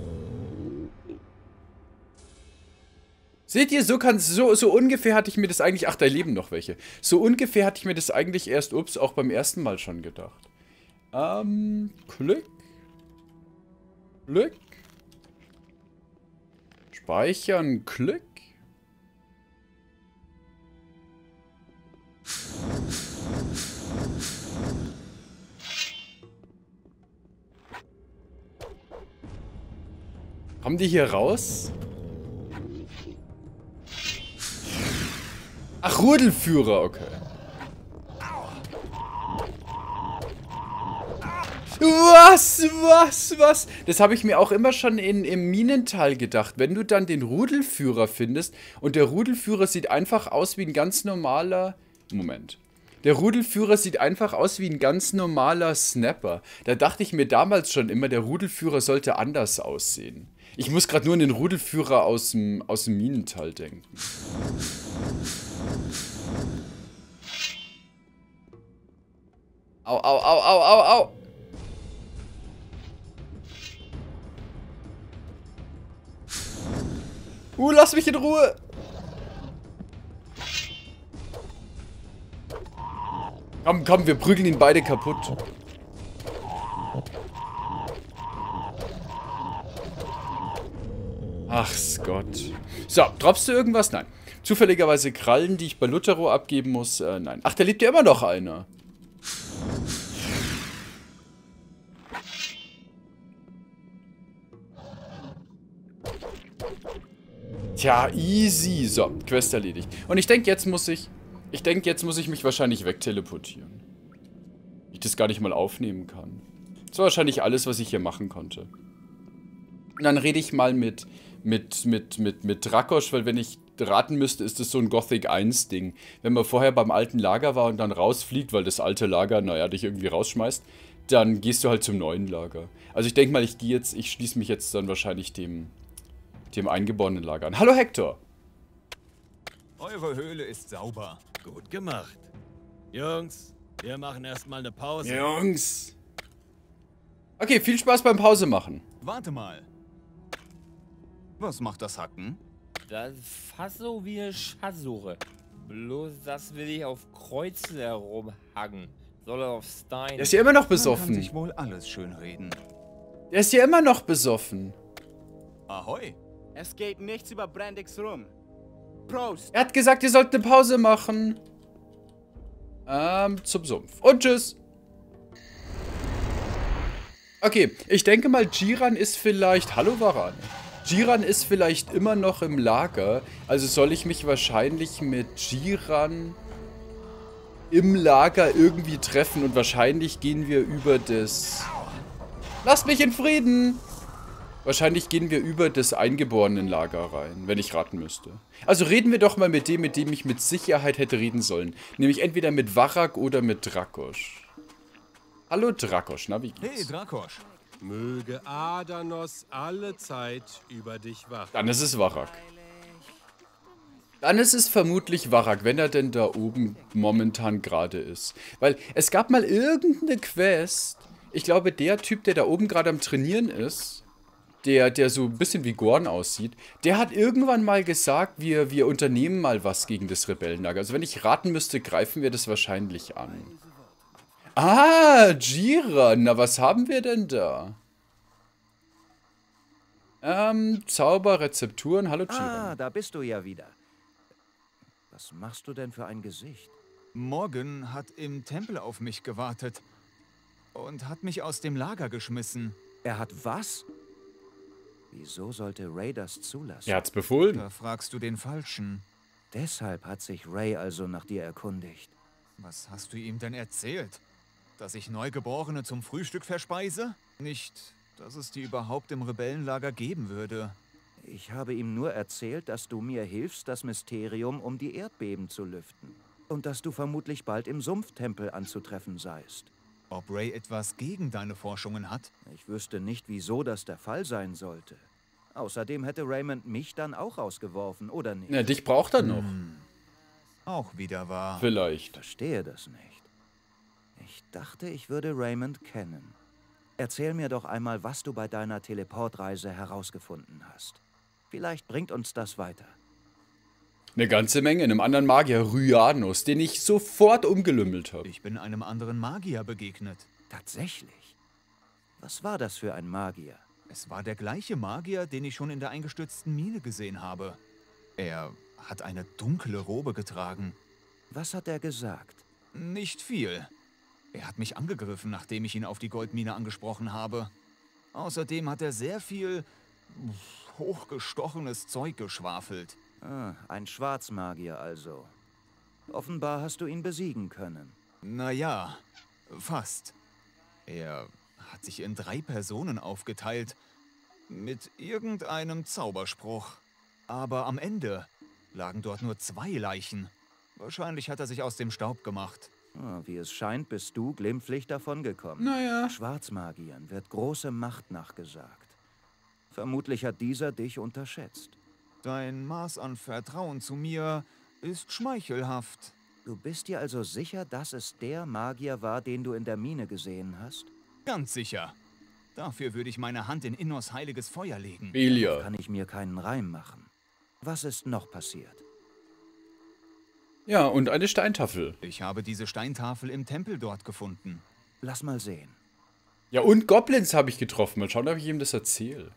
Seht ihr, so kann so, so ungefähr hatte ich mir das eigentlich... Ach, da leben noch welche. So ungefähr hatte ich mir das eigentlich erst, ups, auch beim ersten Mal schon gedacht. Ähm, Klick. Klick. Speichern, Klick. Kommen die hier raus? Ach, Rudelführer, okay. Was, was, was? Das habe ich mir auch immer schon in, im Minental gedacht. Wenn du dann den Rudelführer findest und der Rudelführer sieht einfach aus wie ein ganz normaler... Moment. Der Rudelführer sieht einfach aus wie ein ganz normaler Snapper. Da dachte ich mir damals schon immer, der Rudelführer sollte anders aussehen. Ich muss gerade nur an den Rudelführer aus dem, aus dem Minental denken. Au, au, au, au, au, au. Uh, lass mich in Ruhe. Komm, komm, wir prügeln ihn beide kaputt. Ach Gott. So, droppst du irgendwas? Nein. Zufälligerweise Krallen, die ich bei Luthero abgeben muss? Äh, nein. Ach, da lebt ja immer noch einer. Tja, easy. So, Quest erledigt. Und ich denke, jetzt muss ich... Ich denke, jetzt muss ich mich wahrscheinlich wegteleportieren. Ich das gar nicht mal aufnehmen kann. Das war wahrscheinlich alles, was ich hier machen konnte. Und dann rede ich mal mit... Mit, mit, mit, mit Drakosch, weil wenn ich raten müsste, ist das so ein Gothic eins Ding. Wenn man vorher beim alten Lager war und dann rausfliegt, weil das alte Lager, naja, dich irgendwie rausschmeißt, dann gehst du halt zum neuen Lager. Also ich denke mal, ich gehe jetzt, ich schließe mich jetzt dann wahrscheinlich dem, dem eingeborenen Lager an. Hallo Hector! Eure Höhle ist sauber. Gut gemacht. Jungs, wir machen erstmal eine Pause. Jungs. Okay, viel Spaß beim Pause machen. Warte mal. Was macht das Hacken? Das ist fast so wie eine Schatzsuche. Bloß das will ich auf Kreuzen herumhacken. Soll er auf Stein. Der ist ja immer noch Man besoffen. kann sich wohl alles schönreden. Der ist ja immer noch besoffen. Ahoi. Es geht nichts über Brandix rum. Prost! Er hat gesagt, ihr sollt eine Pause machen. Ähm, zum Sumpf. Und tschüss. Okay, ich denke mal, Jiran ist vielleicht... Hallo, Varan. Jiran ist vielleicht immer noch im Lager. Also soll ich mich wahrscheinlich mit Jiran im Lager irgendwie treffen. Und wahrscheinlich gehen wir über das... Lasst mich in Frieden! Wahrscheinlich gehen wir über das Eingeborenenlager rein, wenn ich raten müsste. Also reden wir doch mal mit dem, mit dem ich mit Sicherheit hätte reden sollen. Nämlich entweder mit Varag oder mit Dracosch. Hallo Dracosch, na wie geht's? Hey Dracosch. Möge Adanos alle Zeit über dich wachen. Dann ist es Varag. Dann ist es vermutlich Varag, wenn er denn da oben momentan gerade ist. Weil es gab mal irgendeine Quest. Ich glaube, der Typ, der da oben gerade am Trainieren ist, der, der so ein bisschen wie Gorn aussieht, der hat irgendwann mal gesagt, wir, wir unternehmen mal was gegen das Rebellenlager. Also wenn ich raten müsste, greifen wir das wahrscheinlich an. Ah, Jiran, na was haben wir denn da? Ähm, Zauberrezepturen, hallo Jiran. Ah, da bist du ja wieder. Was machst du denn für ein Gesicht? Morgan hat im Tempel auf mich gewartet und hat mich aus dem Lager geschmissen. Er hat was? Wieso sollte Ray das zulassen? Er hat's befohlen. Da fragst du den Falschen. Deshalb hat sich Ray also nach dir erkundigt. Was hast du ihm denn erzählt? Dass ich Neugeborene zum Frühstück verspeise? Nicht, dass es die überhaupt im Rebellenlager geben würde. Ich habe ihm nur erzählt, dass du mir hilfst, das Mysterium um die Erdbeben zu lüften. Und dass du vermutlich bald im Sumpftempel anzutreffen seist. Ob Ray etwas gegen deine Forschungen hat? Ich wüsste nicht, wieso das der Fall sein sollte. Außerdem hätte Raymond mich dann auch rausgeworfen, oder nicht? Ja, dich braucht er noch. Hm. Auch wieder wahr. Vielleicht. Verstehe das nicht. Ich dachte, ich würde Raymond kennen. Erzähl mir doch einmal, was du bei deiner Teleportreise herausgefunden hast. Vielleicht bringt uns das weiter. Eine ganze Menge, einem anderen Magier, Ryanus, den ich sofort umgelümmelt habe. Ich bin einem anderen Magier begegnet. Tatsächlich? Was war das für ein Magier? Es war der gleiche Magier, den ich schon in der eingestürzten Mine gesehen habe. Er hat eine dunkle Robe getragen. Was hat er gesagt? Nicht viel. Er hat mich angegriffen, nachdem ich ihn auf die Goldmine angesprochen habe. Außerdem hat er sehr viel hochgestochenes Zeug geschwafelt. Ah, ein Schwarzmagier also. Offenbar hast du ihn besiegen können. Naja, fast. Er hat sich in drei Personen aufgeteilt. Mit irgendeinem Zauberspruch. Aber am Ende lagen dort nur zwei Leichen. Wahrscheinlich hat er sich aus dem Staub gemacht. Ah, wie es scheint, bist du glimpflich davongekommen. Naja. Schwarzmagiern wird große Macht nachgesagt. Vermutlich hat dieser dich unterschätzt. Dein Maß an Vertrauen zu mir ist schmeichelhaft. Du bist dir also sicher, dass es der Magier war, den du in der Mine gesehen hast? Ganz sicher. Dafür würde ich meine Hand in Innos heiliges Feuer legen. Belia. Kann ich mir keinen Reim machen. Was ist noch passiert? Ja, und eine Steintafel. Ich habe diese Steintafel im Tempel dort gefunden. Lass mal sehen. Ja, und Goblins habe ich getroffen. Mal schauen, ob ich ihm das erzähle.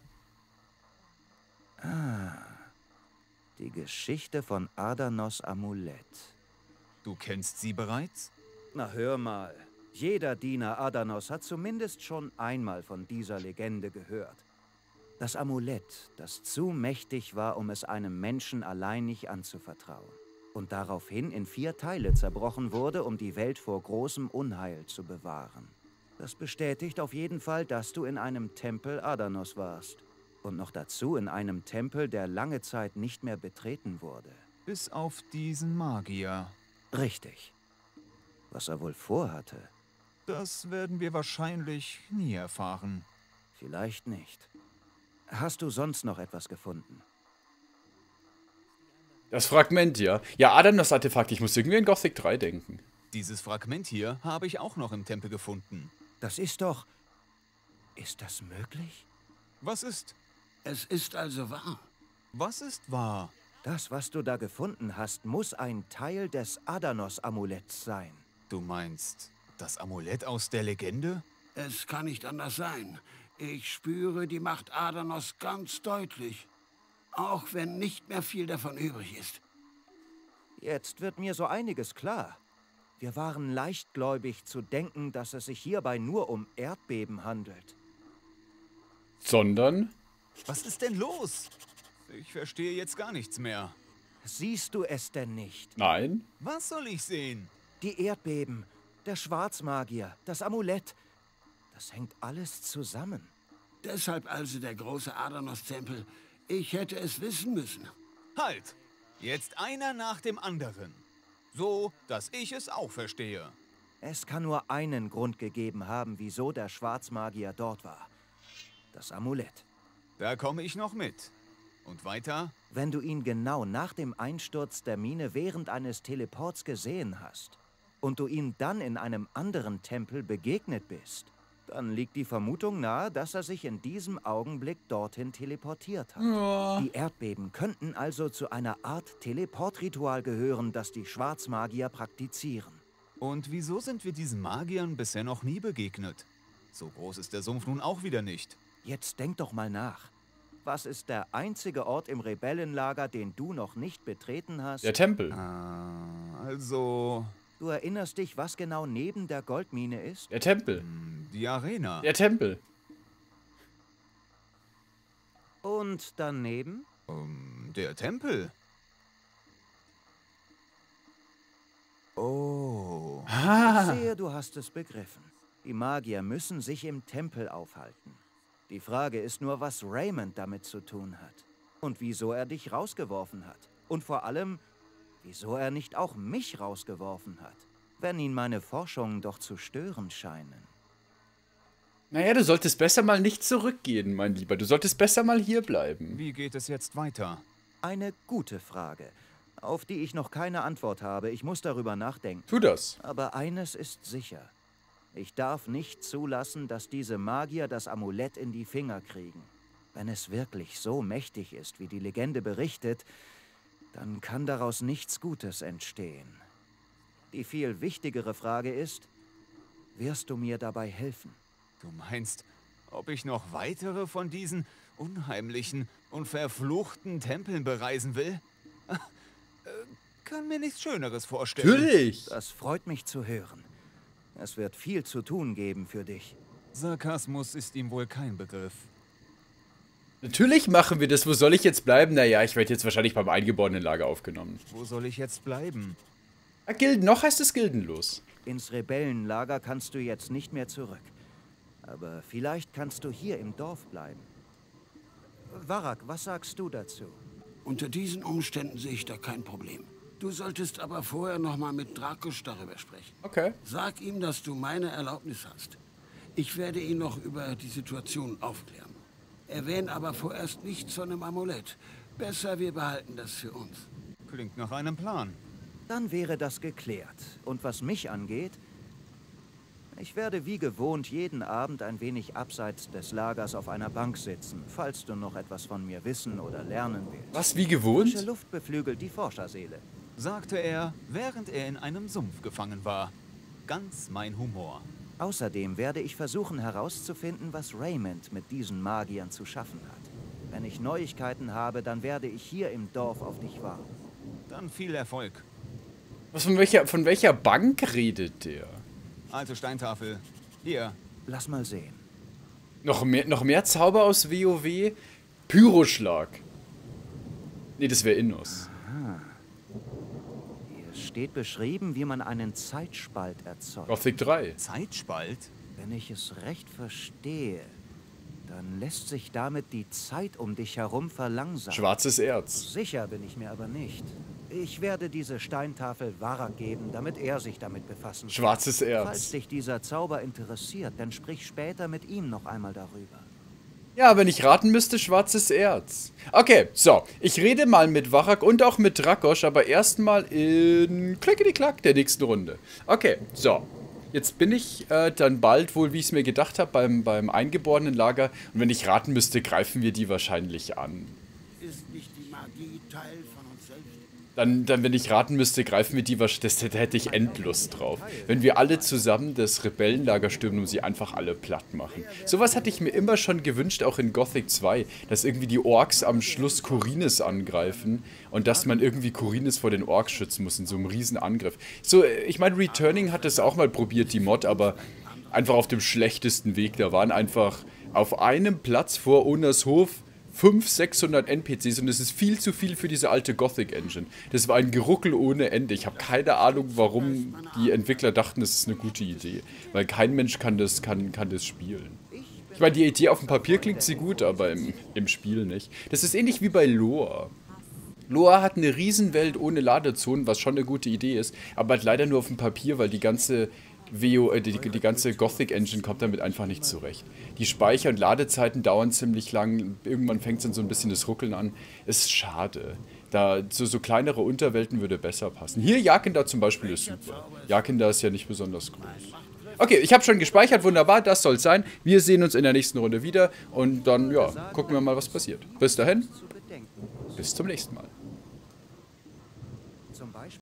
Ah, die Geschichte von Adanos Amulett. Du kennst sie bereits? Na, hör mal. Jeder Diener Adanos hat zumindest schon einmal von dieser Legende gehört. Das Amulett, das zu mächtig war, um es einem Menschen alleinig anzuvertrauen. Und daraufhin in vier Teile zerbrochen wurde, um die Welt vor großem Unheil zu bewahren. Das bestätigt auf jeden Fall, dass du in einem Tempel Adanos warst. Und noch dazu in einem Tempel, der lange Zeit nicht mehr betreten wurde. Bis auf diesen Magier. Richtig. Was er wohl vorhatte? Das werden wir wahrscheinlich nie erfahren. Vielleicht nicht. Hast du sonst noch etwas gefunden? Das Fragment, ja. Ja, Adanos-Artefakt. Ich muss irgendwie an Gothic drei denken. Dieses Fragment hier habe ich auch noch im Tempel gefunden. Das ist doch... Ist das möglich? Was ist? Es ist also wahr. Was ist wahr? Das, was du da gefunden hast, muss ein Teil des Adanos-Amuletts sein. Du meinst das Amulett aus der Legende? Es kann nicht anders sein. Ich spüre die Macht Adanos ganz deutlich. Auch wenn nicht mehr viel davon übrig ist. Jetzt wird mir so einiges klar. Wir waren leichtgläubig zu denken, dass es sich hierbei nur um Erdbeben handelt. Sondern? Was ist denn los? Ich verstehe jetzt gar nichts mehr. Siehst du es denn nicht? Nein. Was soll ich sehen? Die Erdbeben, der Schwarzmagier, das Amulett. Das hängt alles zusammen. Deshalb also der große Adanos-Tempel. Ich hätte es wissen müssen. Halt! Jetzt einer nach dem anderen. So, dass ich es auch verstehe. Es kann nur einen Grund gegeben haben, wieso der Schwarzmagier dort war. Das Amulett. Da komme ich noch mit. Und weiter? Wenn du ihn genau nach dem Einsturz der Mine während eines Teleports gesehen hast und du ihm dann in einem anderen Tempel begegnet bist, dann liegt die Vermutung nahe, dass er sich in diesem Augenblick dorthin teleportiert hat. Ja. Die Erdbeben könnten also zu einer Art Teleportritual gehören, das die Schwarzmagier praktizieren. Und wieso sind wir diesen Magiern bisher noch nie begegnet? So groß ist der Sumpf nun auch wieder nicht. Jetzt denk doch mal nach. Was ist der einzige Ort im Rebellenlager, den du noch nicht betreten hast? Der Tempel. Ah, also... Du erinnerst dich, was genau neben der Goldmine ist? Der Tempel. Die Arena. Der Tempel. Und daneben? Um, der Tempel. Oh. Ich sehe, du hast es begriffen. Die Magier müssen sich im Tempel aufhalten. Die Frage ist nur, was Raymond damit zu tun hat. Und wieso er dich rausgeworfen hat. Und vor allem, wieso er nicht auch mich rausgeworfen hat. Wenn ihn meine Forschungen doch zu stören scheinen. Naja, du solltest besser mal nicht zurückgehen, mein Lieber. Du solltest besser mal hier bleiben. Wie geht es jetzt weiter? Eine gute Frage, auf die ich noch keine Antwort habe. Ich muss darüber nachdenken. Tu das. Aber eines ist sicher. Ich darf nicht zulassen, dass diese Magier das Amulett in die Finger kriegen. Wenn es wirklich so mächtig ist, wie die Legende berichtet, dann kann daraus nichts Gutes entstehen. Die viel wichtigere Frage ist, wirst du mir dabei helfen? Du meinst, ob ich noch weitere von diesen unheimlichen und verfluchten Tempeln bereisen will? Äh, kann mir nichts Schöneres vorstellen. Natürlich! Das freut mich zu hören. Es wird viel zu tun geben für dich. Sarkasmus ist ihm wohl kein Begriff. Natürlich machen wir das. Wo soll ich jetzt bleiben? Naja, ich werde jetzt wahrscheinlich beim eingeborenen Lager aufgenommen. Wo soll ich jetzt bleiben? Ah, Gilden, noch heißt es gildenlos. Ins Rebellenlager kannst du jetzt nicht mehr zurück. Aber vielleicht kannst du hier im Dorf bleiben. Varag, was sagst du dazu? Unter diesen Umständen sehe ich da kein Problem. Du solltest aber vorher noch mal mit Dracosch darüber sprechen. Okay. Sag ihm, dass du meine Erlaubnis hast. Ich werde ihn noch über die Situation aufklären. Erwähne aber vorerst nichts von dem Amulett. Besser, wir behalten das für uns. Klingt nach einem Plan. Dann wäre das geklärt. Und was mich angeht, ich werde wie gewohnt jeden Abend ein wenig abseits des Lagers auf einer Bank sitzen, falls du noch etwas von mir wissen oder lernen willst. Was, wie gewohnt? Frische Luft beflügelt die Forscherseele, sagte er, während er in einem Sumpf gefangen war. Ganz mein Humor. Außerdem werde ich versuchen herauszufinden, was Raymond mit diesen Magiern zu schaffen hat. Wenn ich Neuigkeiten habe, dann werde ich hier im Dorf auf dich warten. Dann viel Erfolg. Was, von welcher, von welcher Bank redet der? Alte Steintafel. Hier. Lass mal sehen. Noch mehr, noch mehr Zauber aus WoW? Pyroschlag. Nee, das wäre Innos. Aha. Hier steht beschrieben, wie man einen Zeitspalt erzeugt. Gothic drei. Zeitspalt? Wenn ich es recht verstehe, dann lässt sich damit die Zeit um dich herum verlangsamen. Schwarzes Erz. Sicher bin ich mir aber nicht. Ich werde diese Steintafel Varag geben, damit er sich damit befassen kann. Schwarzes Erz. Falls dich dieser Zauber interessiert, dann sprich später mit ihm noch einmal darüber. Ja, wenn ich raten müsste, schwarzes Erz. Okay, so. Ich rede mal mit Varag und auch mit Dracosch, aber erstmal in Klickety-Klack der nächsten Runde. Okay, so. Jetzt bin ich äh, dann bald wohl, wie ich es mir gedacht habe, beim, beim eingeborenen Lager. Und wenn ich raten müsste, greifen wir die wahrscheinlich an. Ist nicht die Magie Teil von uns selbst? Dann, dann, wenn ich raten müsste, greifen wir die wahrscheinlich. Das, da hätte ich Endlust drauf. Wenn wir alle zusammen das Rebellenlager stürmen und sie einfach alle platt machen. Sowas hatte ich mir immer schon gewünscht, auch in Gothic zwei, dass irgendwie die Orks am Schluss Khorinis angreifen und dass man irgendwie Khorinis vor den Orks schützen muss in so einem riesen Angriff. So, ich meine, Returning hat das auch mal probiert, die Mod, aber einfach auf dem schlechtesten Weg. Da waren einfach auf einem Platz vor Onas Hof fünfhundert, sechshundert N P Cs und das ist viel zu viel für diese alte Gothic-Engine. Das war ein Geruckel ohne Ende. Ich habe keine Ahnung, warum die Entwickler dachten, das ist eine gute Idee. Weil kein Mensch kann das, kann, kann das spielen. Ich meine, die Idee auf dem Papier klingt sie gut, aber im, im Spiel nicht. Das ist ähnlich wie bei Lore. Lore hat eine Riesenwelt ohne Ladezonen, was schon eine gute Idee ist, aber halt leider nur auf dem Papier, weil die ganze W O, äh, die, die ganze Gothic-Engine kommt damit einfach nicht zurecht. Die Speicher- und Ladezeiten dauern ziemlich lang, irgendwann fängt es dann so ein bisschen das Ruckeln an. Ist schade. Da so, so kleinere Unterwelten würde besser passen. Hier, Jagenda zum Beispiel ist super. Jagenda ist ja nicht besonders groß. Okay, ich habe schon gespeichert, wunderbar, das soll es sein. Wir sehen uns in der nächsten Runde wieder und dann, ja, gucken wir mal, was passiert. Bis dahin, bis zum nächsten Mal.